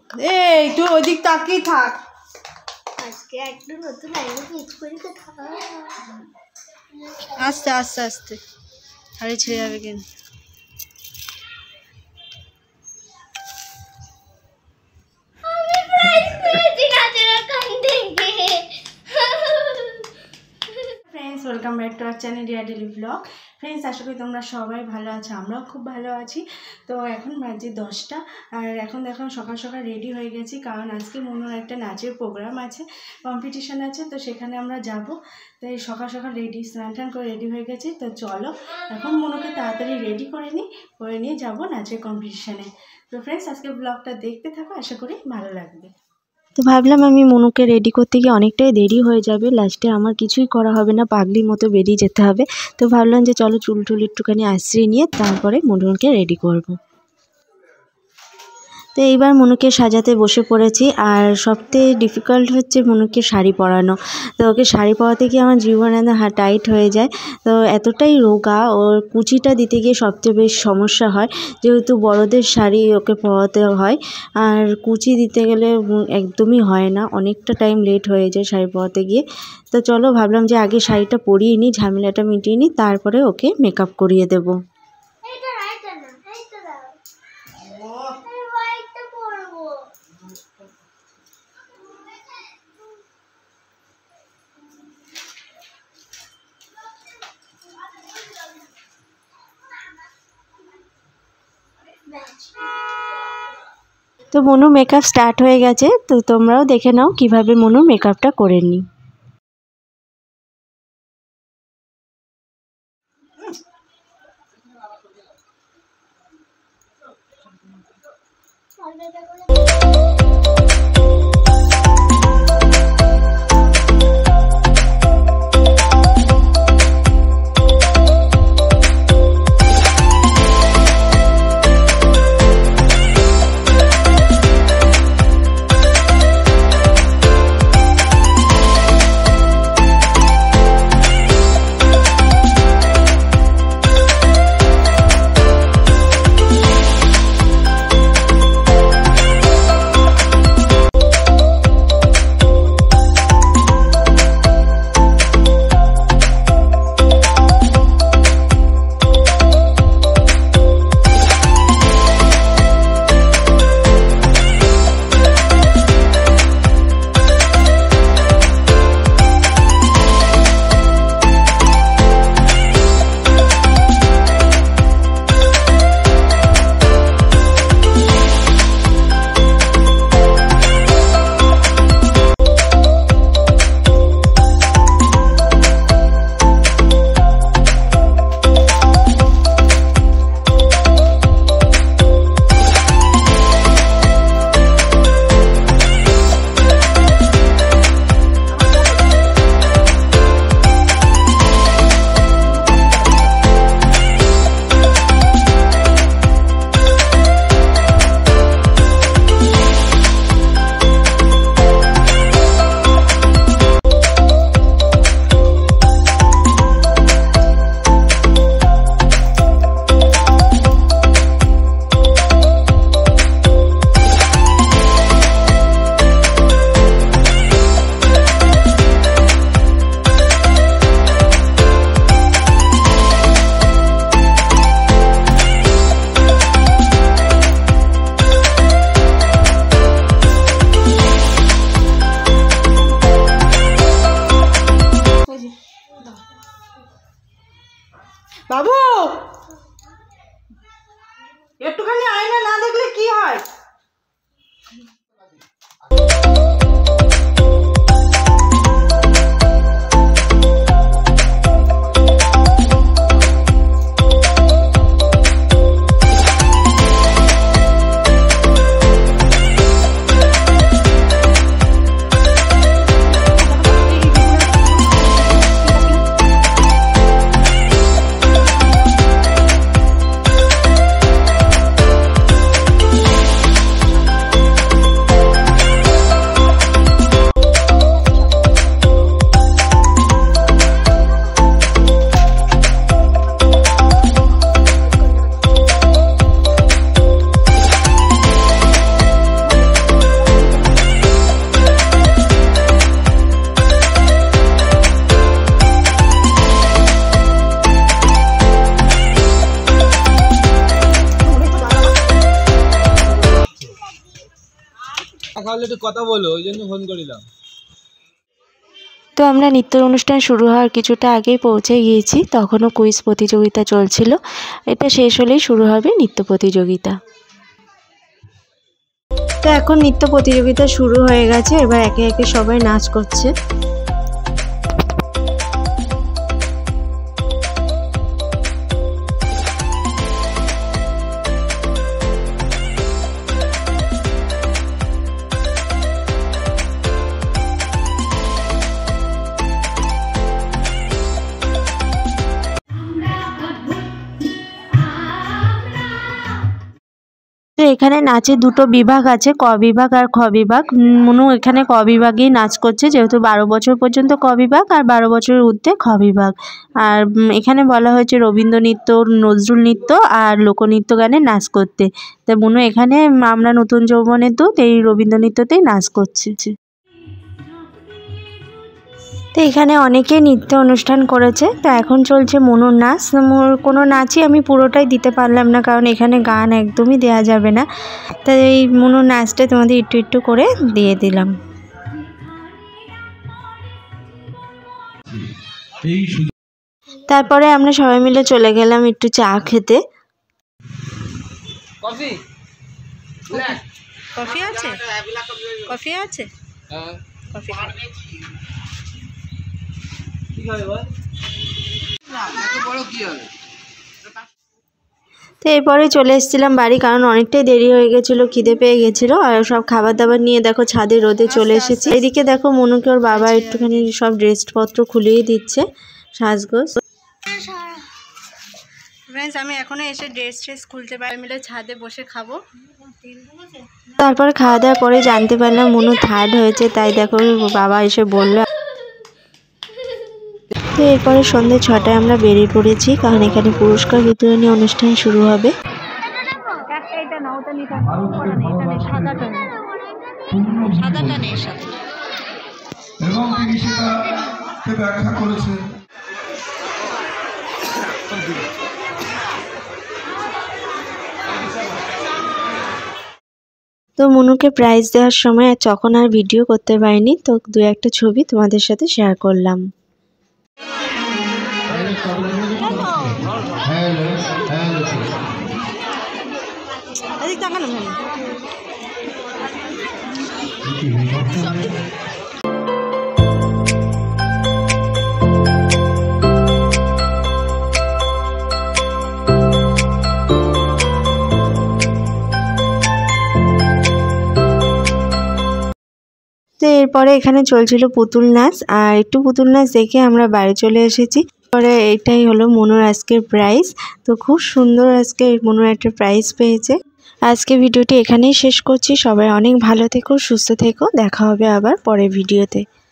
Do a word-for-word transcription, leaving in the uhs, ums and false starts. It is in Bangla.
এই তুই ওইদিক তাকিয়ে থাক। আজকে একটু নতুন লাইনে পিচ করে কথা। আস্তে আস্তে আস্তে হাড়ি ছিঁড়ে যাবে কিন্তু। Friends, welcome back to our channel dear daily blog. Friends, আশা করি তোমরা সবাই ভালো আছো, আমরাও খুব ভালো আছি। তো এখন বাজে দশটা, আর এখন দেখো সকাল সকাল রেডি হয়ে গেছি, কারণ আজকে মনুর একটা নাচের প্রোগ্রাম আছে, কম্পিটিশান আছে, তো সেখানে আমরা যাব। তো এই সকাল সকাল রেডি স্নান টান করে রেডি হয়ে গেছি। তো চলো এখন মনুকে তাড়াতাড়ি রেডি করে নিই, করে নিয়ে যাবো নাচের কম্পিটিশানে। তো ফ্রেন্ডস, আজকে ব্লগটা দেখতে থাকো, আশা করি ভালো লাগবে। তো ভাবলাম আমি মনুকে রেডি করতে গিয়ে অনেকটাই দেরি হয়ে যাবে, লাস্টে আমার কিছুই করা হবে না, পাগলির মতো বেরিয়ে যেতে হবে। তো ভাবলাম যে চলো চুল টুল একটুখানি আশ্রিয়ে নিয়ে তারপরে মনুকে রেডি করব। তো এইবার মনুকে সাজাতে বসে পড়েছি, আর সবথেকে ডিফিকাল্ট হচ্ছে মনুকে শাড়ি পরানো। তো ওকে শাড়ি পরাতে গিয়ে আমার জীবন একদম টাইট হয়ে যায়। তো এতটাই রোগা, ওর কুচিটা দিতে গিয়ে সবচেয়ে বেশ সমস্যা হয়, যেহেতু বড়দের শাড়ি ওকে পরাতে হয়, আর কুচি দিতে গেলে একদমই হয় না, অনেকটা টাইম লেট হয়ে যায় শাড়ি পরাতে গিয়ে। তো চলো ভাবলাম যে আগে শাড়িটা পরিয়ে নিই, ঝামেলাটা মিটিয়ে নিই, তারপরে ওকে মেকআপ করিয়ে দেবো। তো মনু মেকআপ স্টার্ট হয়ে গেছে, তো তোমরাও দেখে নাও কিভাবে মনু মেকআপটা করে নিই। একটু কথা বলো, ওই জন্য ফোন করিলাম। তো আমরা নৃত্য অনুষ্ঠান শুরু হওয়ার কিছুটা আগেই পৌঁছে গিয়েছি, তখনও কুইজ প্রতিযোগিতা চলছিল। এটা শেষ হলেই শুরু হবে নৃত্য প্রতিযোগিতা। তো এখন নৃত্য প্রতিযোগিতা শুরু হয়ে গেছে, এবার একে একে সবাই নাচ করছে। তো এখানে নাচের দুটো বিভাগ আছে, ক বিভাগ আর খ বিভাগ। মনু এখানে ক বিভাগেই নাচ করছে, যেহেতু বারো বছর পর্যন্ত ক বিভাগ আর বারো বছরের ঊর্ধ্বে খ বিভাগ। আর এখানে বলা হয়েছে রবীন্দ্র নৃত্য, নজরুল নৃত্য আর লোকনৃত্য গানে নাচ করতে। তা মনু এখানে আমরা নতুন যৌবনের দূত এই রবীন্দ্র নৃত্যতেই নাচ করছে। তো এখানে অনেকেই নৃত্য অনুষ্ঠান করেছে। তো এখন চলছে মনুর নাচ। কোনো নাচই আমি পুরোটাই দিতে পারলাম না, কারণ এখানে গান একদমই দেওয়া যাবে না। তাই এই মনুর নাচটা তোমাদের একটু একটু করে দিয়ে দিলাম। তারপরে আমরা সবাই মিলে চলে গেলাম একটু চা খেতে। কফি কফি আছে? কফি আছে? কফি তো এরপরে চলে এসেছিলাম বাড়ি, কারণ অনেকটাই দেরি হয়ে গেছিলো, খিদে পেয়ে গেছিলো। আর সব খাবার দাবার নিয়ে দেখো ছাদে রোদে চলে এসেছি। এদিকে দেখো মনুকে ওর বাবা একটুখানি সব ড্রেসপত্র খুলিয়ে দিচ্ছে, সাজগোজ। ফ্রেন্ডস, আমি এখনো এসে ড্রেস ট্রেস খুলতে পারি, মিলে ছাদে বসে খাবো। তারপরে খাওয়া দাওয়ার পরে জানতে পারলাম মনু থার্ড হয়েছে, তাই দেখো বাবা এসে বললো। তো এরপরে সন্ধ্যে ছটায় আমরা বেরিয়ে পড়েছি, কারণ এখানে পুরস্কার বিতরণী অনুষ্ঠান শুরু হবে। এবং তিনি সেটাকে ব্যাখ্যা করেছেন। তো মনুকে প্রাইজ দেওয়ার সময় তখন আর ভিডিও করতে পারিনি, তো দু একটা ছবি তোমাদের সাথে শেয়ার করলাম। তো এরপরে এখানে চলছিল পুতুল নাচ, আর একটু পুতুল নাচ দেখে আমরা বাড়ি চলে এসেছি। পরে এটাই হলো মনুর আজকের প্রাইজ। তো খুব সুন্দর আজকে মনুর একটা প্রাইজ পেয়েছে। আজকে ভিডিওটি এখানেই শেষ করছি। সবাই অনেক ভালো থেকো, সুস্থ থেকো। দেখা হবে আবার পরের ভিডিওতে।